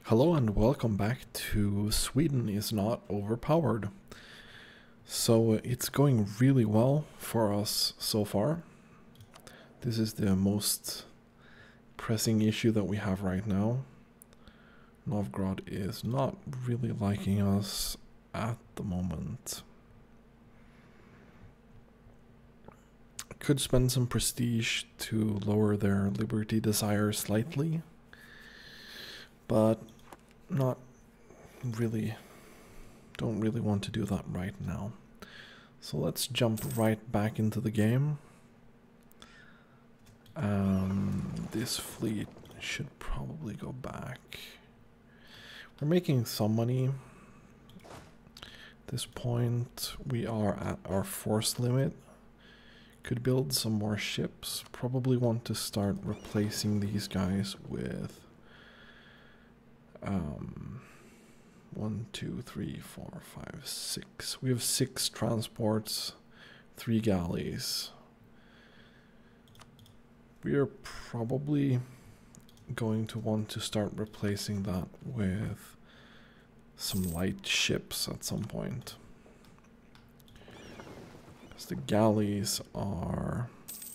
Hello and welcome back to Sweden is Not Overpowered. So it's going really well for us so far. This is the most pressing issue that we have right now. Novgorod is not really liking us at the moment. Could spend some prestige to lower their liberty desire slightly, but not really, don't really want to do that right now. So let's jump right back into the game. This fleet should probably go back. We're making some money. At this point, we are at our force limit. Could build some more ships. Probably want to start replacing these guys with 1, 2, 3, 4, 5, 6. We have 6 transports, 3 galleys. We are probably going to want to start replacing that with some light ships at some point. Because the galleys are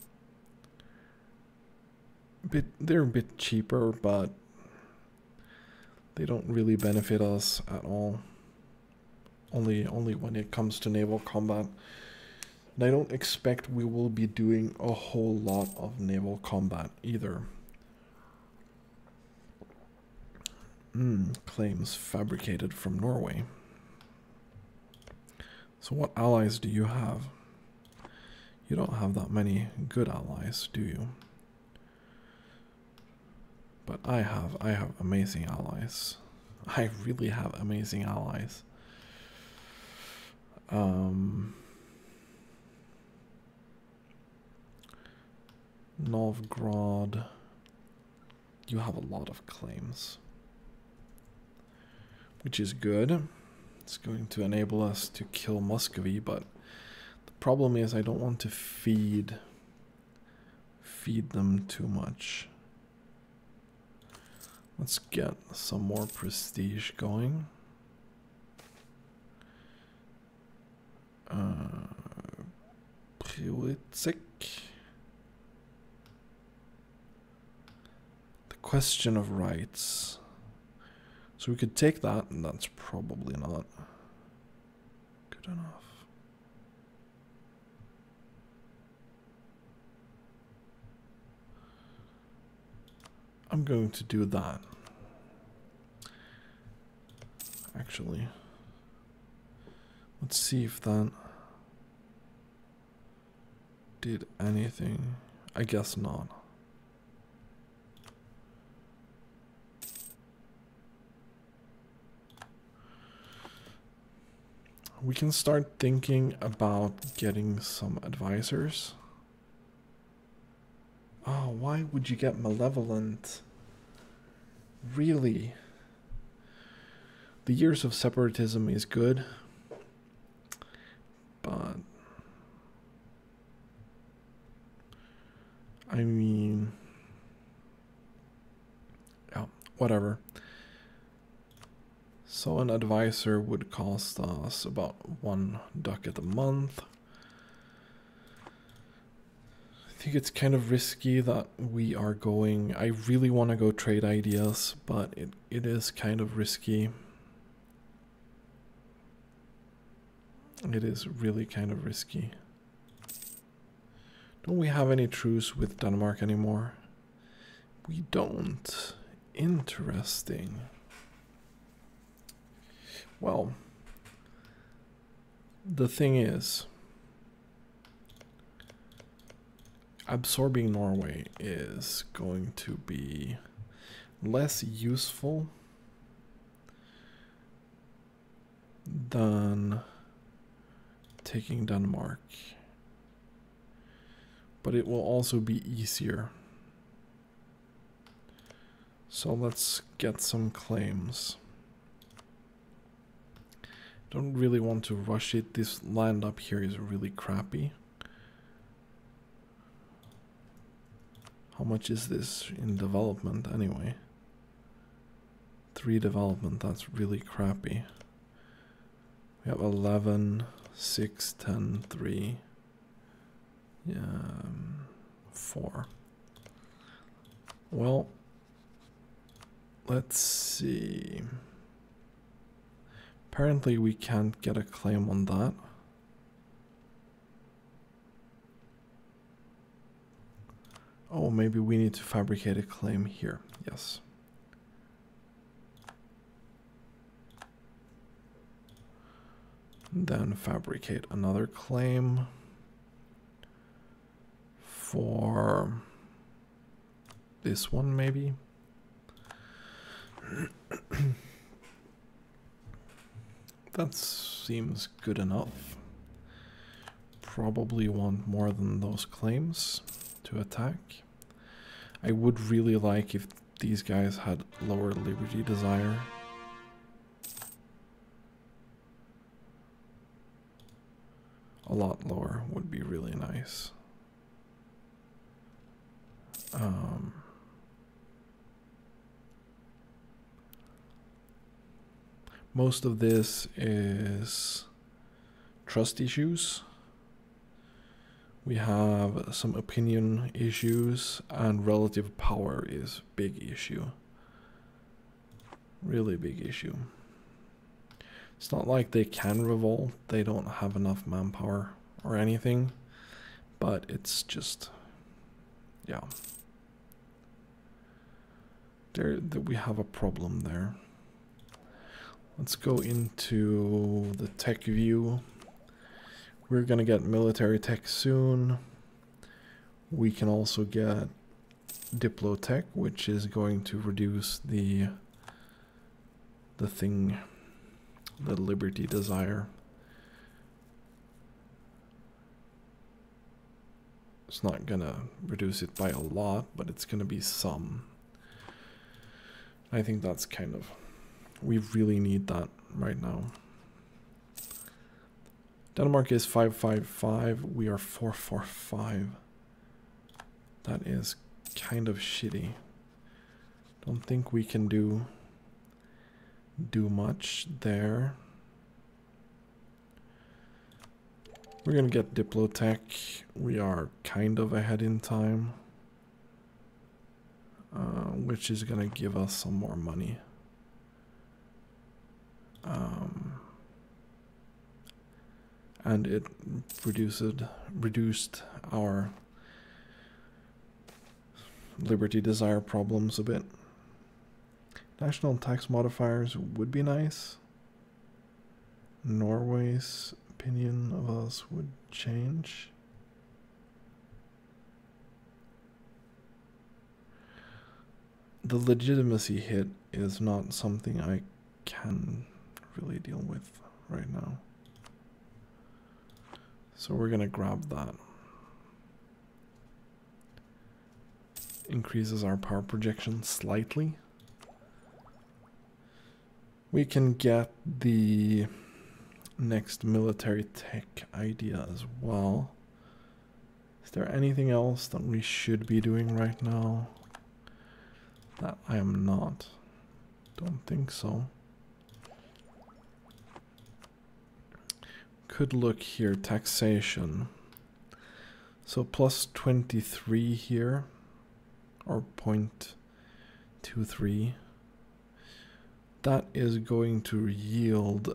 they're a bit cheaper, but they don't really benefit us at all. Only when it comes to naval combat. And I don't expect we will be doing a whole lot of naval combat either. Claims fabricated from Norway. So what allies do you have? You don't have that many good allies, do you? But I have amazing allies. I really have amazing allies. Novgorod, you have a lot of claims, which is good. It's going to enable us to kill Muscovy, but the problem is I don't want to feed them too much. Let's get some more prestige going. Qiwgaming. The question of rights. So we could take that, and that's probably not good enough. I'm going to do that. Actually, let's see if that did anything. I guess not. We can start thinking about getting some advisors. Oh, why would you get malevolent? Really? The Years of Separatism is good, but I mean, yeah, whatever. So an advisor would cost us about 1 ducat a month. I think it's kind of risky that we are going. I really want to go trade ideas, but it is kind of risky. It is really kind of risky. Don't we have any truce with Denmark anymore? We don't. Interesting. Well, the thing is, absorbing Norway is going to be less useful than taking Denmark, but it will also be easier. So let's get some claims. Don't really want to rush it. This land up here is really crappy. How much is this in development anyway? 3 development. That's really crappy. We have 11, 6, 10, 3. Yeah, 4. Well, let's see. Apparently we can't get a claim on that. Oh, maybe we need to fabricate a claim here. Yes. Then fabricate another claim for this one, maybe. That seems good enough. Probably want more than those claims to attack. I would really like if these guys had lower liberty desire. A lot lower would be really nice. Most of this is trust issues. We have some opinion issues, and relative power is big issue. Really big issue. It's not like they can revolt, they don't have enough manpower or anything, but it's just, yeah. We have a problem there. Let's go into the tech view. We're gonna get military tech soon. We can also get Diplo tech, which is going to reduce the liberty desire. It's not gonna reduce it by a lot, but it's gonna be some. I think that's kind of, we really need that right now. Denmark is 555, we are 445. That is kind of shitty. Don't think we can do much there. We're gonna get Diplotech. We are kind of ahead in time, which is gonna give us some more money. And it reduced our liberty desire problems a bit. National tax modifiers would be nice. Norway's opinion of us would change. The legitimacy hit is not something I can really deal with right now. So we're gonna grab that. Increases our power projection slightly. We can get the next military tech idea as well. Is there anything else that we should be doing right now that I am not? Don't think so. Could look here, taxation. So plus 23 here, or 0.23. That is going to yield,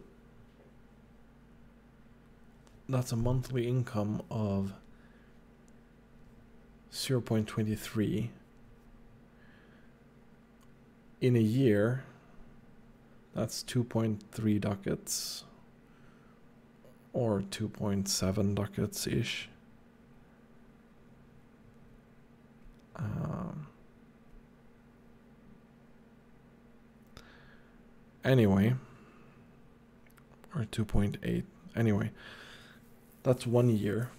that's a monthly income of 0.23. In a year, that's 2.3 ducats, or 2.7 ducats-ish. Anyway, or 2.8. Anyway, that's 1 year.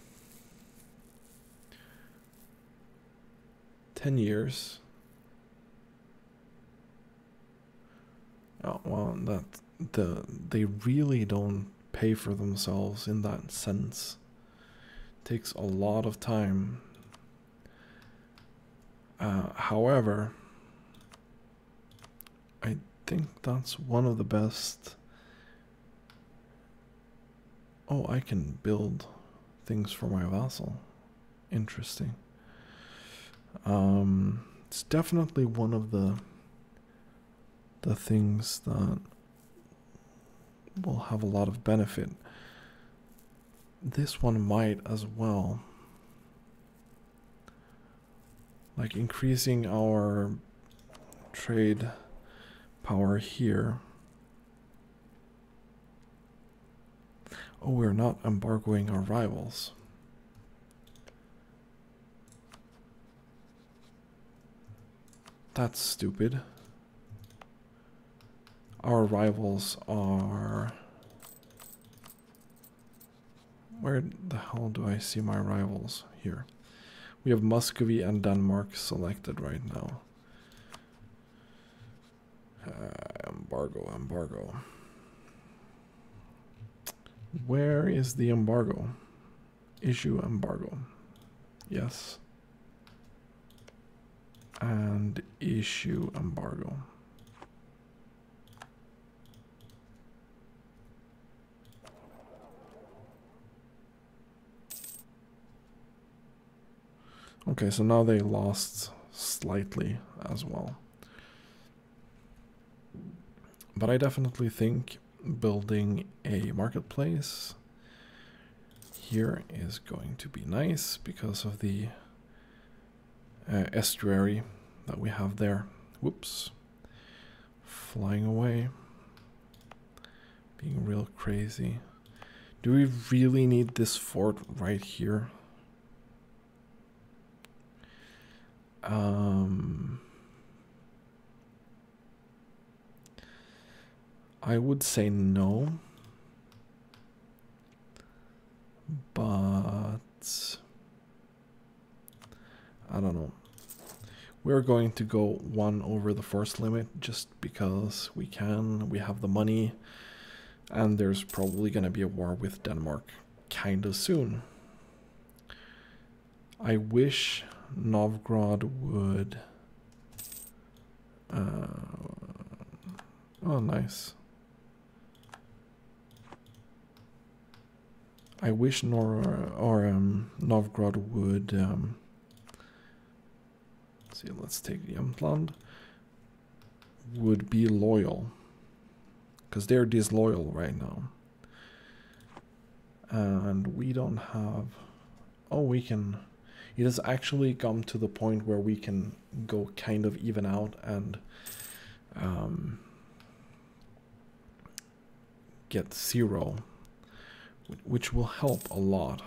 10 years. Oh, well, they really don't pay for themselves in that sense. It takes a lot of time. However, I think that's one of the best. Oh, I can build things for my vassal. Interesting. It's definitely one of the things that will have a lot of benefit. This one might as well. Like increasing our trade power here. Oh, we're not embargoing our rivals. That's stupid. Our rivals are... Where the hell do I see my rivals? Here. We have Muscovy and Denmark selected right now. Embargo. Where is the embargo? Issue embargo. Yes. And issue embargo. Okay, so now they lost slightly as well. But I definitely think building a marketplace here is going to be nice because of the estuary that we have there. Whoops. Flying away. Being real crazy. Do we really need this fort right here? I would say no, but I don't know. We're going to go 1 over the force limit just because we can. We have the money, and there's probably going to be a war with Denmark kind of soon. I wish Novgorod would... oh, nice. I wish Novgorod would... see, let's take Jämtland. Would be loyal. Because they're disloyal right now. And we don't have... Oh, we can... It has actually come to the point where we can go kind of even out and get 0, which will help a lot.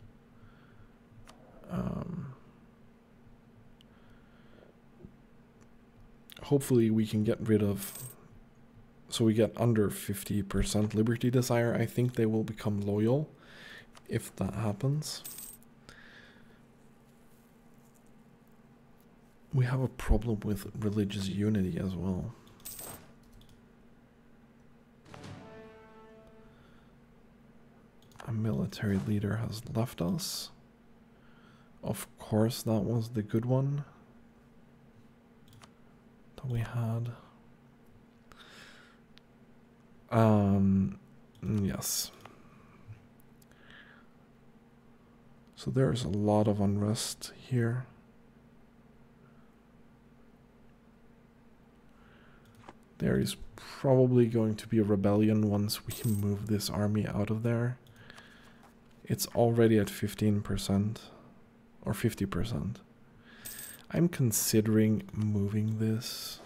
Hopefully we can get rid of, so we get under 50% Liberty Desire. I think they will become loyal if that happens. We have a problem with religious unity as well. A military leader has left us. Of course, that was the good one that we had. Yes. So there's a lot of unrest here. There is probably going to be a rebellion once we move this army out of there. It's already at 15% or 50%. I'm considering moving this.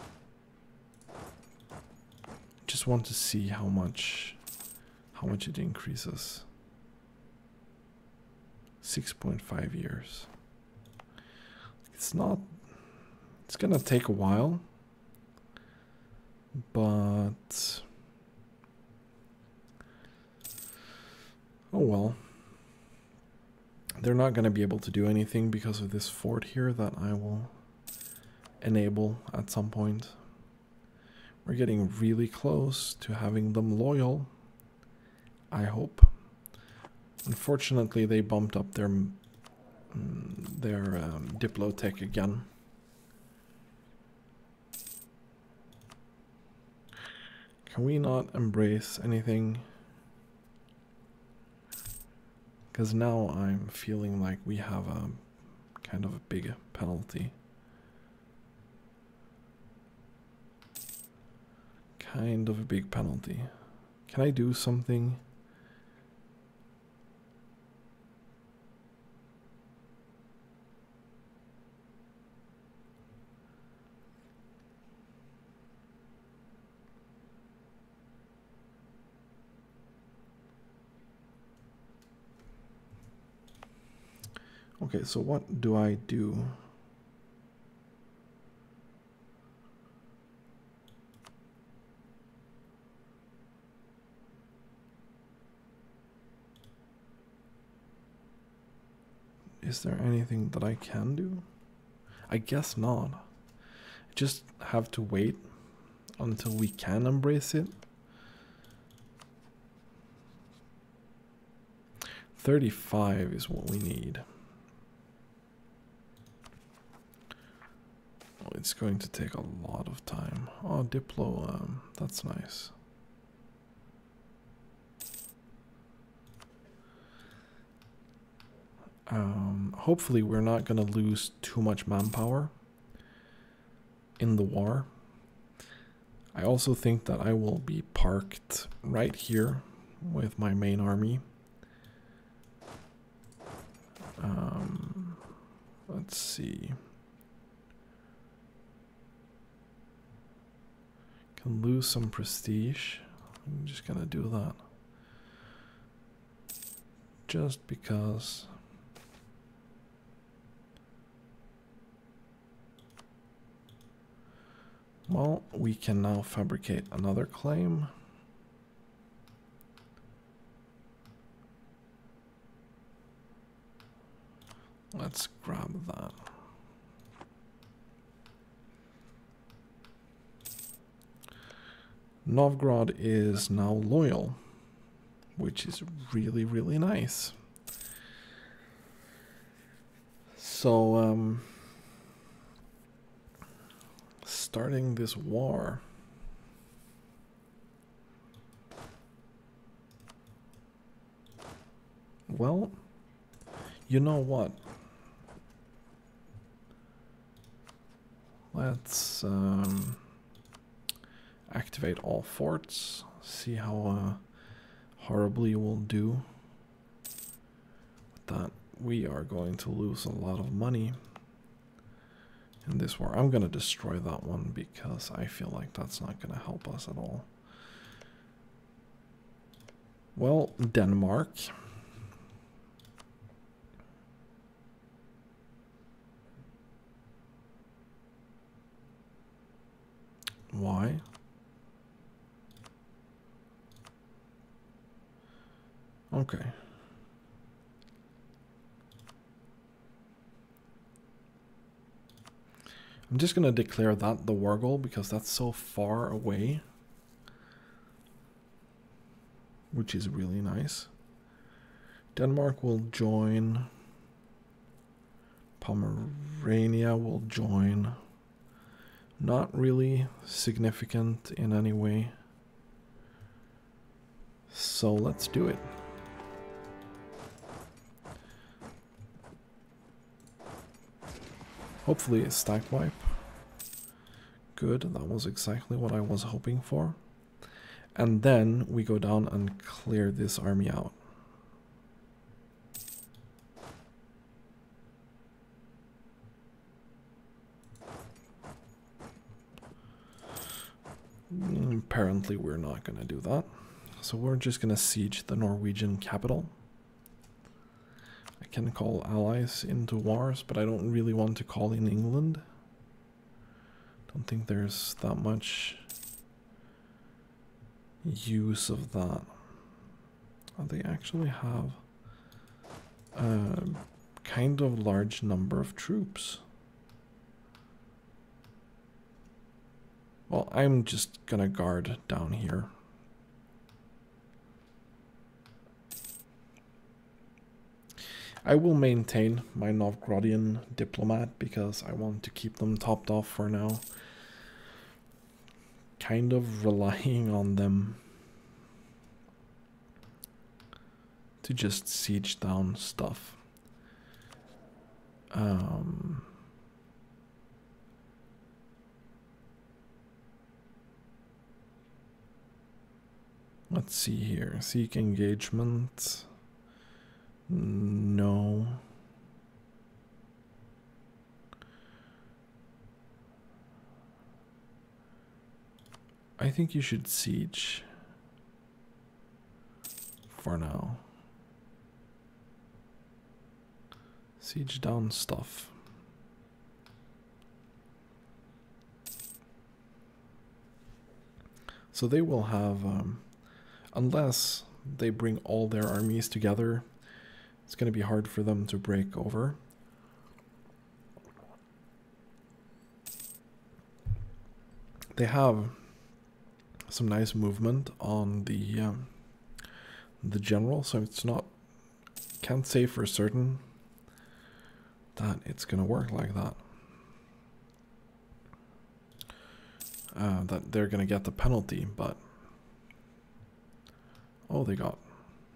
Just want to see how much it increases. 6.5 years. It's gonna take a while. But oh well. They're not going to be able to do anything because of this fort here that I will enable at some point. We're getting really close to having them loyal, I hope. Unfortunately, they bumped up their Diplotech again. Can we not embrace anything? Because now I'm feeling like we have a kind of a big penalty. Kind of a big penalty. Can I do something? Okay, so what do I do? Is there anything that I can do? I guess not. I just have to wait until we can embrace it. 35 is what we need. Oh, it's going to take a lot of time. Oh, Diplo, that's nice. Hopefully we're not going to lose too much manpower in the war. I also think that I will be parked right here with my main army. Let's see. Can lose some prestige. I'm just gonna do that. Just because. Well, we can now fabricate another claim. Let's grab that. Novgorod is now loyal, which is really, really nice. So, starting this war. Well, you know what? Let's activate all forts, see how horribly we'll do. With that, we are going to lose a lot of money in this war. I'm going to destroy that one because I feel like that's not going to help us at all. Well, Denmark. Why? Okay. I'm just going to declare that the war goal because that's so far away, which is really nice. Denmark will join. Pomerania will join. Not really significant in any way. So let's do it. Hopefully a stack wipe. Good, that was exactly what I was hoping for. And then we go down and clear this army out. Apparently we're not going to do that. So we're just going to siege the Norwegian capital. I can call allies into wars, but I don't really want to call in England. Don't think there's that much use of that. They actually have a kind of large number of troops. Well, I'm just gonna guard down here. I will maintain my Novgorodian diplomat because I want to keep them topped off for now. kind of relying on them to just siege down stuff. Let's see here. Seek engagement. No. I think you should siege for now. Siege down stuff. So they will have, unless they bring all their armies together, it's going to be hard for them to break over. They have some nice movement on the general, so it's not, can't say for certain that it's gonna work like that. That they're gonna get the penalty, but oh, they got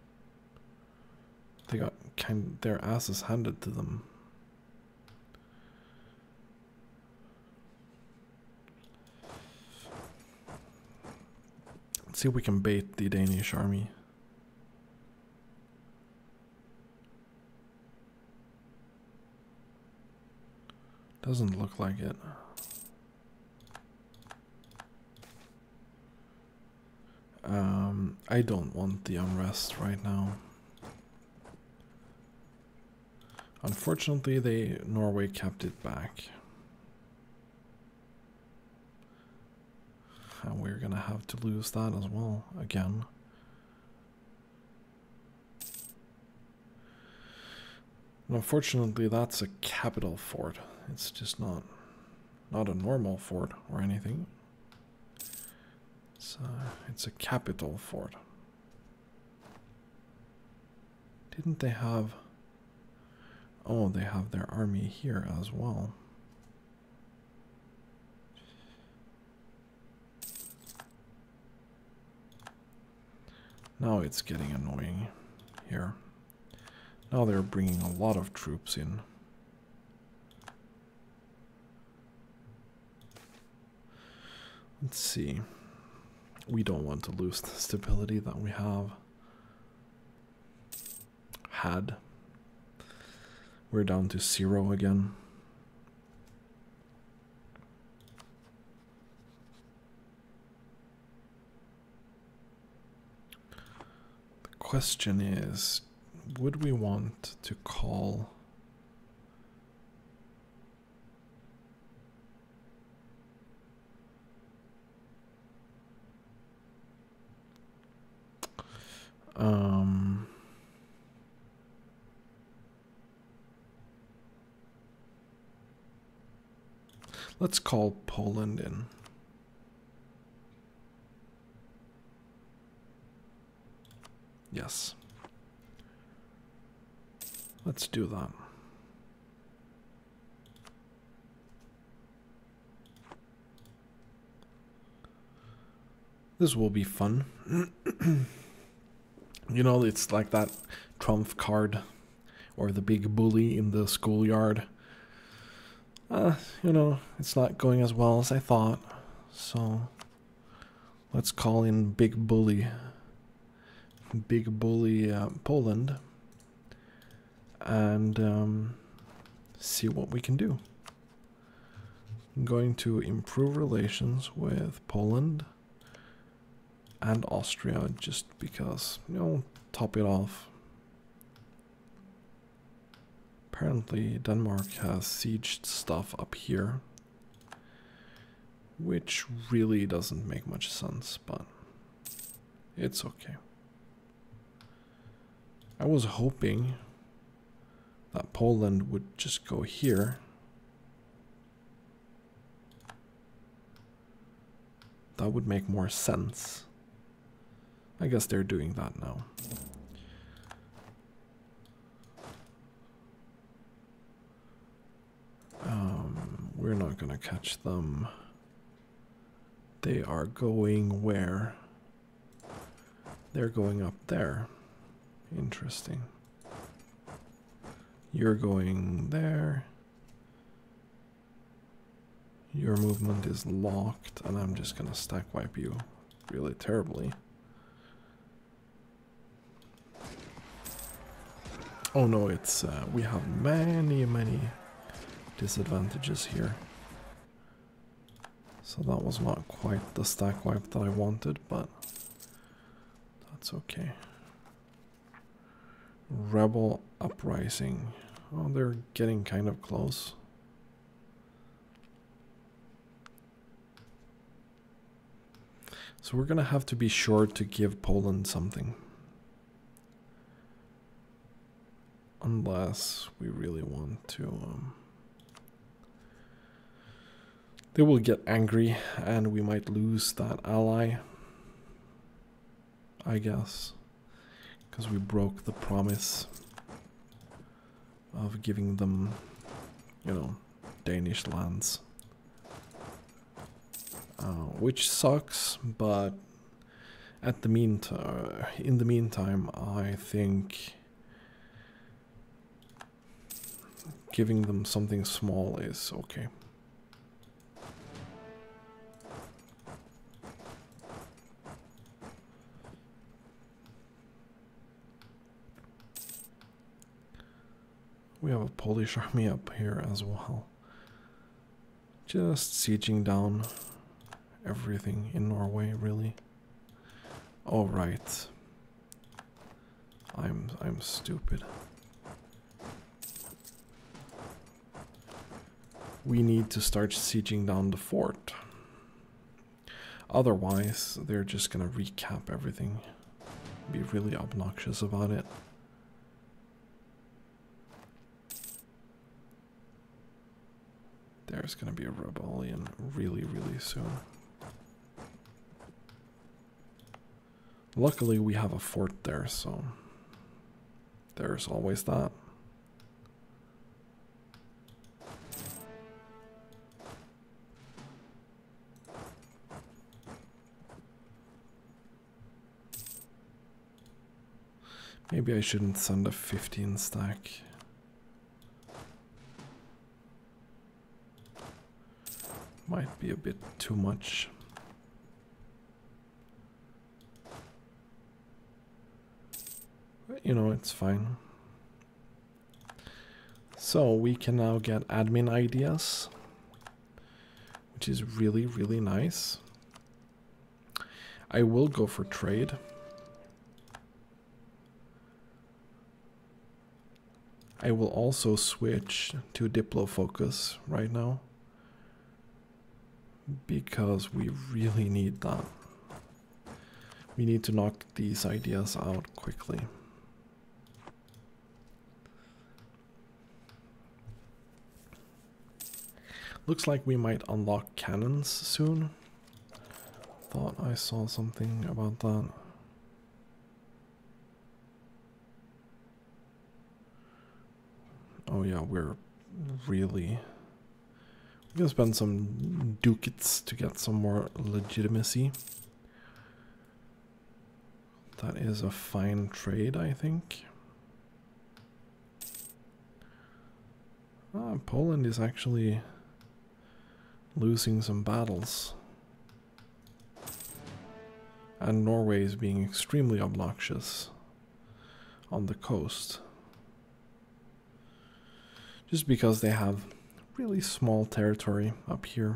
their asses handed to them. Let's see if we can bait the Danish army. Doesn't look like it. I don't want the unrest right now. Unfortunately, Norway kept it back. And we're gonna have to lose that as well, again. And unfortunately, that's a capital fort. It's just not a normal fort or anything. It's a capital fort. Didn't they have... Oh, they have their army here as well. Now it's getting annoying here. Now they're bringing a lot of troops in. Let's see. We don't want to lose the stability that we have had. We're down to 0 again. The question is, would we want to call let's call Poland in. Yes. Let's do that. This will be fun. You know, it's like that trump card or the big bully in the schoolyard. You know, it's not going as well as I thought. So let's call in Big Bully. Big Bully Poland. And see what we can do. I'm going to improve relations with Poland and Austria just because, you know, top it off. Apparently Denmark has sieged stuff up here, which really doesn't make much sense, but it's okay. I was hoping that Poland would just go here. That would make more sense. I guess they're doing that now. We're not gonna catch them They are going where? They're going up there. Interesting. You're going there. Your movement is locked, and I'm just gonna stack wipe you really terribly. Oh no, it's we have many disadvantages here. So that was not quite the stack wipe that I wanted, but that's okay. Rebel uprising. Oh, they're getting kind of close. So we're gonna have to be sure to give Poland something. Unless we really want to... They will get angry and we might lose that ally, I guess, because we broke the promise of giving them, you know, Danish lands. Which sucks, but at the in the meantime, I think giving them something small is okay. We have a Polish army up here as well. Just sieging down everything in Norway, really. Oh, right. I'm stupid. We need to start sieging down the fort. Otherwise, they're just gonna recap everything. Be really obnoxious about it. There's gonna be a rebellion really soon. Luckily, we have a fort there, so there's always that. Maybe I shouldn't send a 15 stack. Might be a bit too much. But, you know, it's fine. So we can now get admin ideas, which is really nice. I will go for trade. I will also switch to Diplo focus right now, because we really need that. We need to knock these ideas out quickly. Looks like we might unlock cannons soon. Thought I saw something about that. Oh yeah, we're gonna spend some ducats to get some more legitimacy. That is a fine trade, I think. Poland is actually losing some battles. And Norway is being extremely obnoxious on the coast. Just because they have really small territory up here.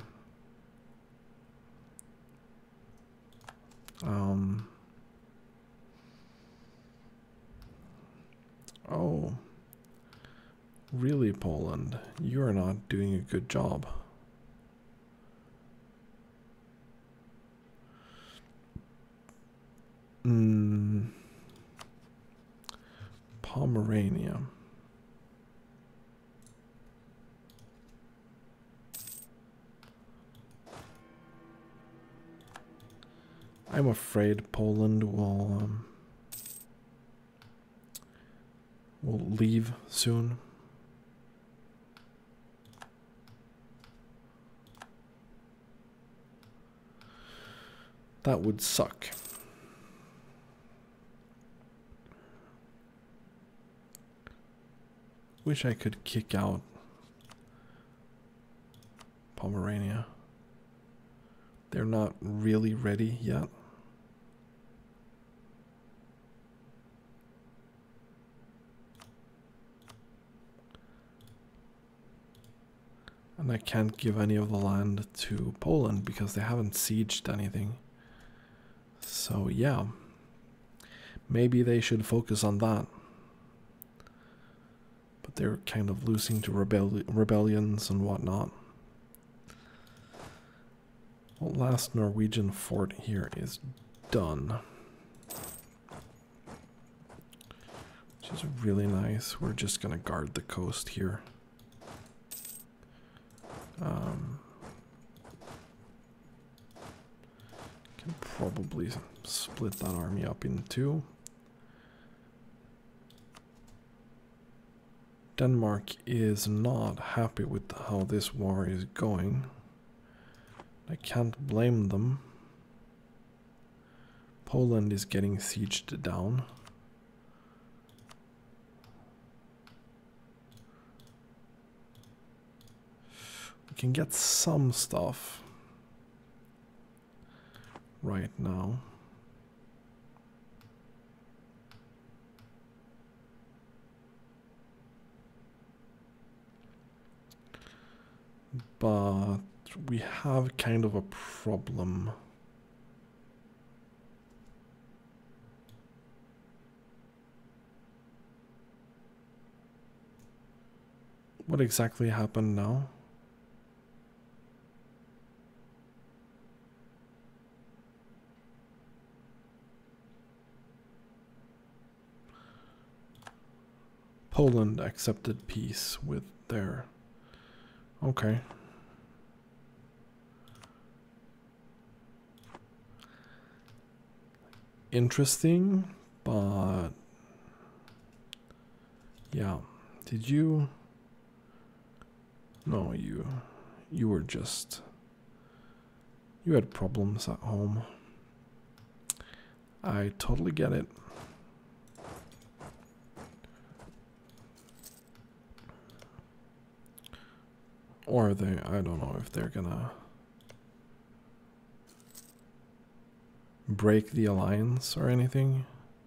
Oh, really, Poland? You're not doing a good job. Pomerania. I'm afraid Poland will leave soon. That would suck. Wish I could kick out Pomerania. They're not really ready yet. And I can't give any of the land to Poland because they haven't sieged anything. So yeah, maybe they should focus on that. But they're kind of losing to rebellions and whatnot. Well, last Norwegian fort here is done. Which is really nice. We're just gonna guard the coast here. Can probably split that army up in two. Denmark is not happy with how this war is going. I can't blame them. Poland is getting sieged down. We can get some stuff right now. But we have kind of a problem. What exactly happened now? Poland accepted peace with their... Okay. Interesting, but... Yeah. Did you... No, you were just... You had problems at home. I totally get it. Or they, I don't know if they're gonna break the alliance or anything.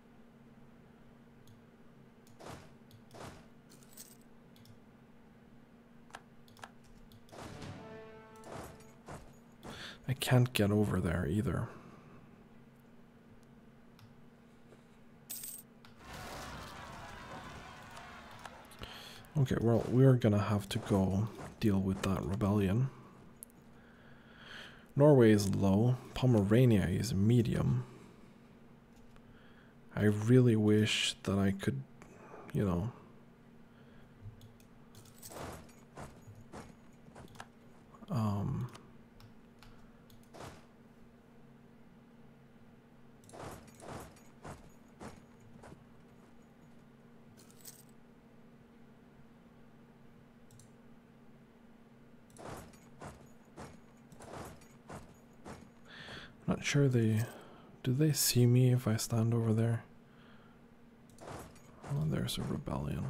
I can't get over there either. Okay, well, we're gonna have to go deal with that rebellion. Norway is low. Pomerania is medium. I really wish that I could, you know... Not sure do they see me if I stand over there? Oh, there's a rebellion.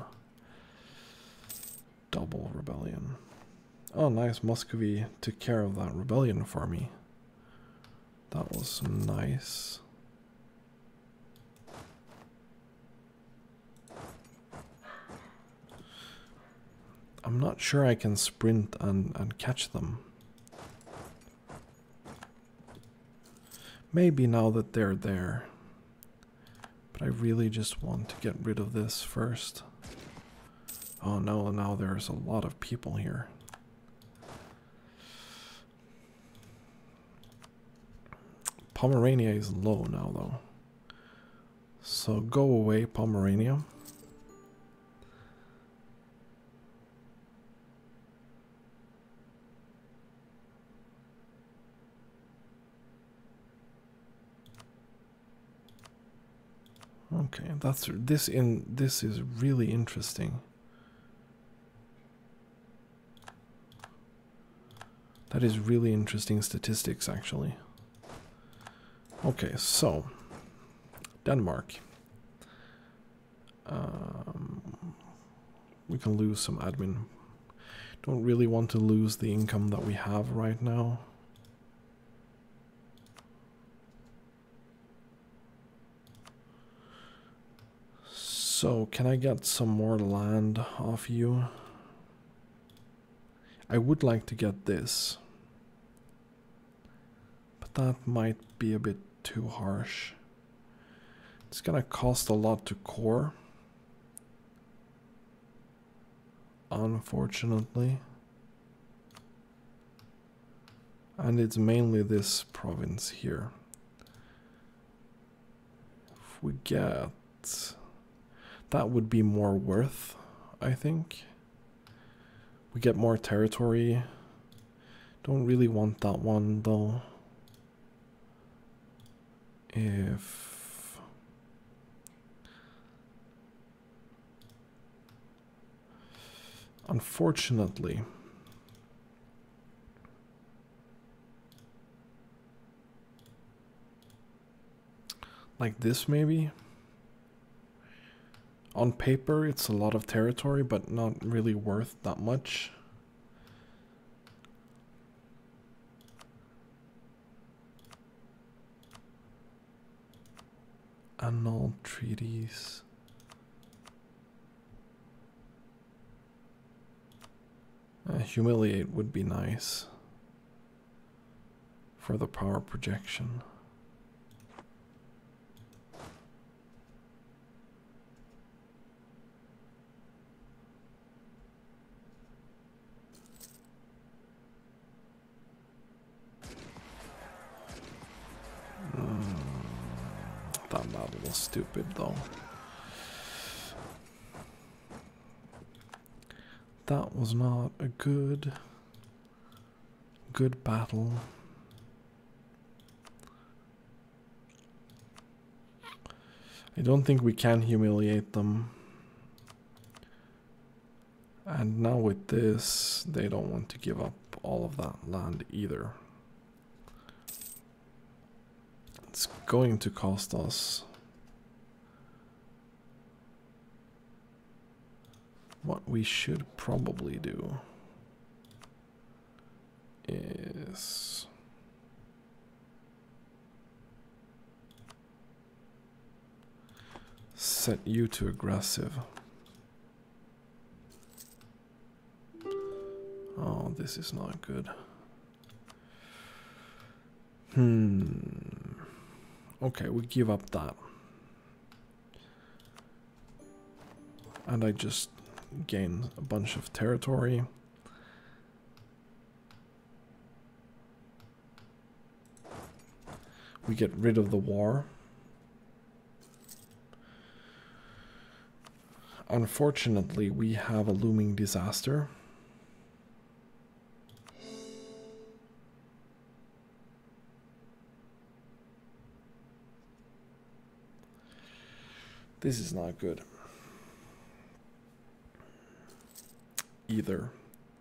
Double rebellion. Oh, nice. Muscovy took care of that rebellion for me. That was nice. I'm not sure I can sprint and catch them. Maybe now that they're there. But I really just want to get rid of this first. Oh no, now there's a lot of people here. Pomerania is low now though. So go away, Pomerania. Okay, this is really interesting. That is really interesting statistics, actually. Okay, so Denmark. We can lose some admin. Don't really want to lose the income that we have right now. So, can I get some more land off you? I would like to get this. But that might be a bit too harsh. It's gonna cost a lot to core. Unfortunately. And it's mainly this province here. If we get... that would be more worth, I think. We get more territory. Don't really want that one though. If... unfortunately... like this maybe? On paper, it's a lot of territory, but not really worth that much. Annul treaties. Humiliate would be nice for the power projection. That battle was stupid though. That was not a good battle. I don't think we can humiliate them. And now with this, they don't want to give up all of that land either. It's going to cost us. What we should probably do is set you to aggressive. Oh, this is not good. Okay, we give up that. And I just gain a bunch of territory. We get rid of the war. Unfortunately, we have a looming disaster. This is not good. Either.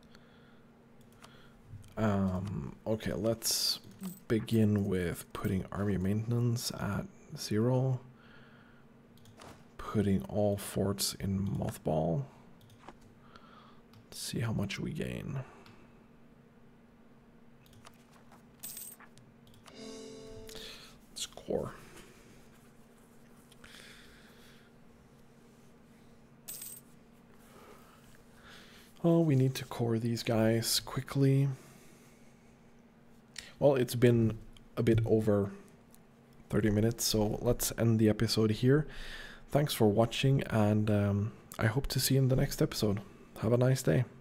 Okay, let's begin with putting army maintenance at 0. Putting all forts in mothball. Let's see how much we gain. Let's core. Oh, we need to core these guys quickly. Well, it's been a bit over 30 minutes, so let's end the episode here. Thanks for watching, and I hope to see you in the next episode. Have a nice day.